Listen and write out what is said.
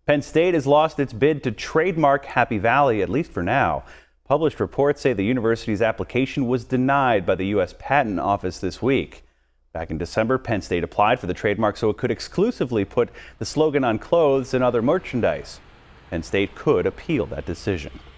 Penn State has lost its bid to trademark Happy Valley, at least for now. Published reports say the university's application was denied by the U.S. Patent Office this week. Back in December, Penn State applied for the trademark so it could exclusively put the slogan on clothes and other merchandise. Penn State could appeal that decision.